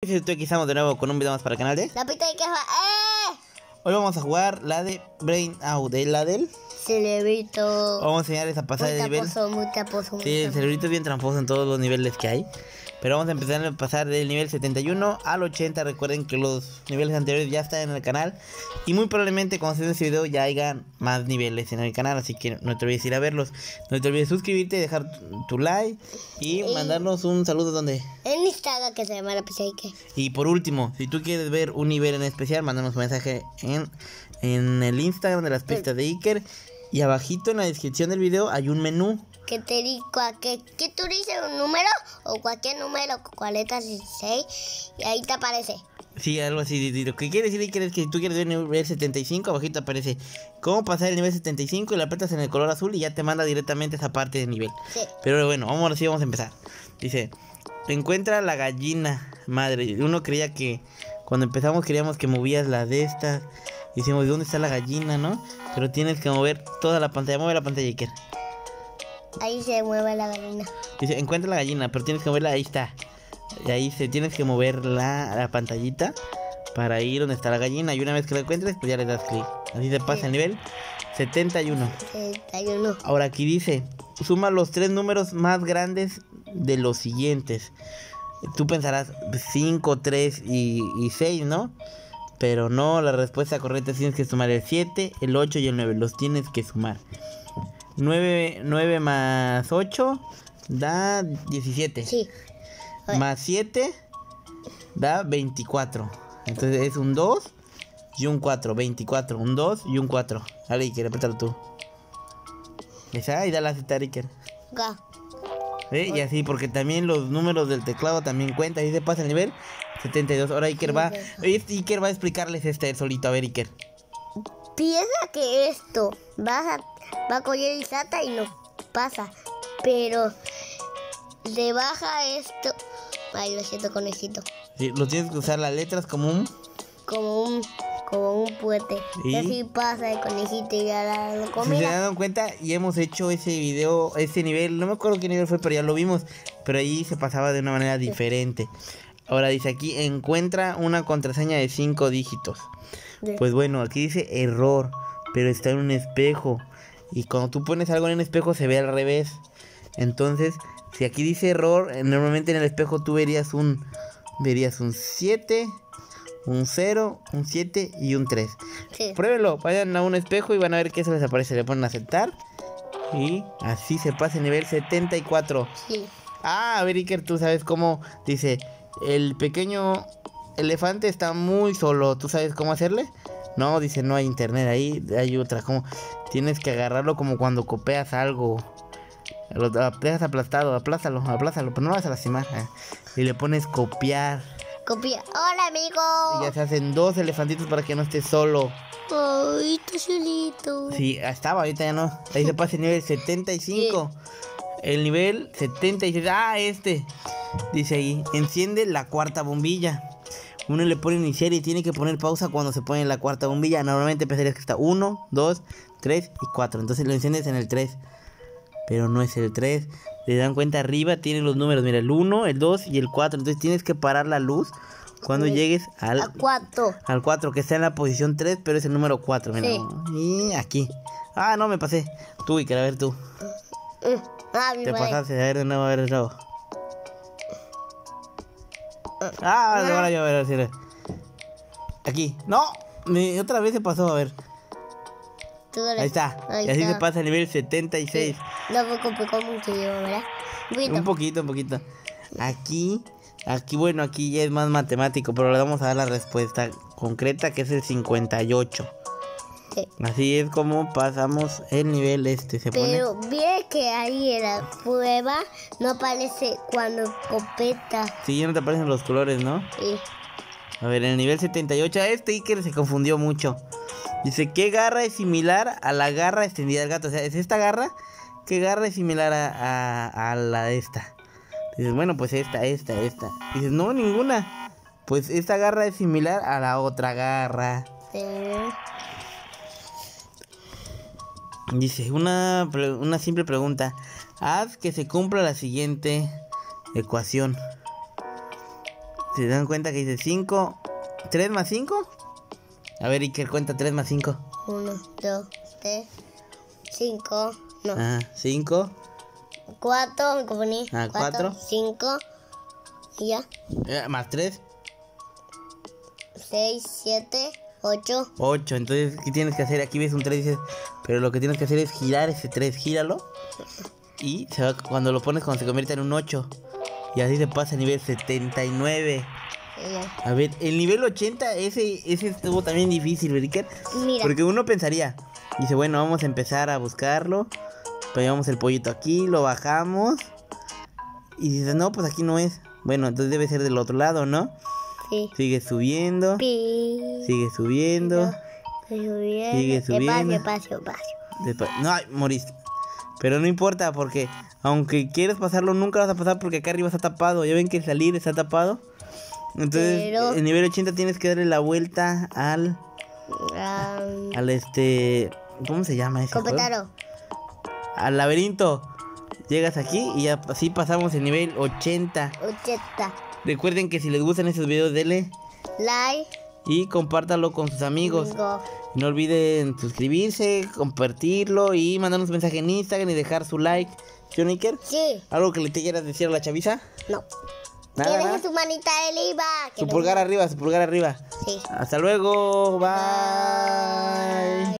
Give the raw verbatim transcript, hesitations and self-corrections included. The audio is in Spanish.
Aquí estamos de nuevo con un video más para el canal de La pita de queja. ¡Eh! Hoy vamos a jugar la de Brain Out, ¿eh? La del Cerebrito. Vamos a enseñarles a pasar muy el nivel. taposo, muy taposo, muy Sí, el taposo. cerebrito es bien tramposo en todos los niveles que hay. Pero vamos a empezar a pasar del nivel setenta y uno al ochenta. Recuerden que los niveles anteriores ya están en el canal. Y muy probablemente cuando se vea este video ya hayan más niveles en el canal. Así que no te olvides ir a verlos. No te olvides suscribirte, dejar tu like y Y- mandarnos un saludo donde. En Instagram que se llama La Pita de Queja. Y por último, si tú quieres ver un nivel en especial, mándanos un mensaje en, en el Instagram de las pistas de Iker. Y abajito en la descripción del video hay un menú. Que te diga que, que tú dices un número o cualquier número, cuarenta, dieciséis, y ahí te aparece. Sí, algo así. Lo que quiere decir Iker es que si tú quieres ver el nivel setenta y cinco, abajito aparece cómo pasar el nivel setenta y cinco y le apretas en el color azul y ya te manda directamente esa parte del nivel. Sí. Pero bueno, vamos ahora sí, vamos a empezar. Dice, encuentra la gallina madre. Uno creía que cuando empezamos queríamos que movías la de estas. Decimos, ¿de dónde está la gallina, no? Pero tienes que mover toda la pantalla. Mueve la pantalla, Iker. Ahí se mueve la gallina. Dice, encuentra la gallina, pero tienes que moverla, ahí está. Y ahí se tienes que mover la, la pantallita para ir donde está la gallina. Y una vez que la encuentres, pues ya le das clic. Así se pasa Sí. el nivel setenta y uno. setenta y uno. Ahora aquí dice, suma los tres números más grandes de los siguientes. Tú pensarás cinco, tres y, y seis, ¿no? Pero no, la respuesta correcta es tienes que sumar el siete, el ocho y el nueve. Los tienes que sumar. nueve, nueve más ocho da diecisiete. Sí. Más siete da veinticuatro. Entonces es un dos y un cuatro. veinticuatro. Un dos y un cuatro. Dale, Iker, apretalo tú. Esa y dale a aceptar, Iker. Ga. ¿Eh? Y así, porque también los números del teclado también cuentan. Ahí se pasa el nivel setenta y dos. Ahora Iker va. Este Iker va a explicarles este solito. A ver, Iker. Piensa que esto va a, va a coger y salta y no pasa. Pero le baja esto. Ay, lo siento, conejito. Sí, lo tienes que usar las letras como un. Como un, como un puente. ¿Y? Y así pasa el conejito y ya la, la Si se comida. dan cuenta, y hemos hecho ese video, ese nivel, no me acuerdo qué nivel fue, pero ya lo vimos. Pero ahí se pasaba de una manera diferente. Ahora dice aquí, encuentra una contraseña de cinco dígitos. Sí. Pues bueno, aquí dice error, pero está en un espejo. Y cuando tú pones algo en un espejo se ve al revés. Entonces, si aquí dice error, eh, normalmente en el espejo tú verías un verías un siete, un cero, un siete y un tres. Sí. Pruébenlo, vayan a un espejo y van a ver que eso les aparece. Le ponen a aceptar y así se pasa el nivel setenta y cuatro. Sí. Ah, a ver, Iker, tú sabes cómo dice, el pequeño elefante está muy solo. ¿Tú sabes cómo hacerle? No, dice, no hay internet ahí, hay otra. Como tienes que agarrarlo como cuando copias algo. Lo dejas aplastado, aplástalo, aplástalo, pero no vas a lastimar. eh. Y le pones copiar. Copia. Hola, amigo. Y ya se hacen dos elefantitos para que no estés solo. Ay, está solito. Sí, estaba, ahorita ya no. Ahí se pasa el nivel setenta y cinco. El nivel setenta y seis. Ah, este. Dice ahí, enciende la cuarta bombilla. Uno le pone iniciar y tiene que poner pausa cuando se pone la cuarta bombilla. Normalmente pensarías que está uno, dos, tres y cuatro. Entonces lo enciendes en el tres. Pero no es el tres. Se dan cuenta, arriba tiene los números. Mira, el uno, el dos y el cuatro. Entonces tienes que parar la luz cuando Sí. llegues al... A cuatro. Al cuatro, que está en la posición tres, pero es el número cuatro. Mira. Sí. Y aquí. Ah, no, me pasé. Tú, Iker, a ver tú. Mm. Ah, mi Te madre. pasaste, a ver de nuevo, a ver de nuevo. Ah, ahora yo, a ver, a ver. Aquí. ¡No! Me- otra vez se pasó, a ver. Tú eres- Ahí está. Ahí y así está. se pasa el nivel setenta y seis. No me complicó mucho yo, ¿verdad? Un poquito. Un poquito, un poquito. Aquí, aquí, bueno, aquí ya es más matemático, pero le vamos a dar la respuesta concreta, que es el cincuenta y ocho. Sí. Así es como pasamos el nivel este. Se pone. Pero bien que ahí en la prueba no aparece cuando copeta. Sí, ya no te aparecen los colores, ¿no? Sí. A ver, en el nivel setenta y ocho, este Iker se confundió mucho. Dice, ¿qué garra es similar a la garra extendida del gato? O sea, ¿es esta garra? ¿Qué garra es similar a, a, a la de esta? Dices, bueno, pues esta, esta, esta. Dices, no, ninguna. Pues esta garra es similar a la otra garra. Sí. Dice, una, pre- una simple pregunta. Haz que se cumpla la siguiente ecuación. ¿Se dan cuenta que dice cinco? ¿tres más cinco? A ver, Iker, cuenta tres más cinco. uno, dos, tres, cinco. No. Ah, cinco. cuatro, me confundí. Ah, cuatro. cinco. Y ya. Eh, más tres. seis, siete, ocho. ocho. Entonces, ¿qué tienes que hacer? Aquí ves un tres, dices, pero lo que tienes que hacer es girar ese tres, gíralo. Y se va, cuando lo pones, cuando se convierte en un ocho. Y así se pasa a nivel setenta y nueve. Y ya. A ver, el nivel ochenta, ese, ese estuvo también difícil, ¿verdad? Mira. Porque uno pensaría, dice, bueno, vamos a empezar a buscarlo. Pegamos el pollito aquí, lo bajamos. Y dices, no, pues aquí no es. Bueno, entonces debe ser del otro lado, ¿no? Sí. Sigue subiendo. Pi. Sigue subiendo. Sigue Sigue subiendo. Espacio, espacio, espacio. Despa- no, ay, moriste. Pero no importa porque aunque quieras pasarlo, nunca vas a pasar porque acá arriba está tapado. Ya ven que el salir está tapado. Entonces, Pero- el nivel ochenta tienes que darle la vuelta al... Um, Al este... ¿Cómo se llama ese juego? Completaro. Al laberinto. Llegas aquí y ya así pasamos el nivel ochenta. ochenta. Recuerden que si les gustan estos videos, denle Like. y compártalo con sus amigos. Bingo. No olviden suscribirse, compartirlo y mandarnos un mensaje en Instagram y dejar su like. ¿Joniker? Sí. ¿Algo que le te quieras decir a la chaviza? No. Nada, Que deje nada. su manita de IVA. que Su no- pulgar arriba, su pulgar arriba. Sí. Hasta luego. Bye. Bye.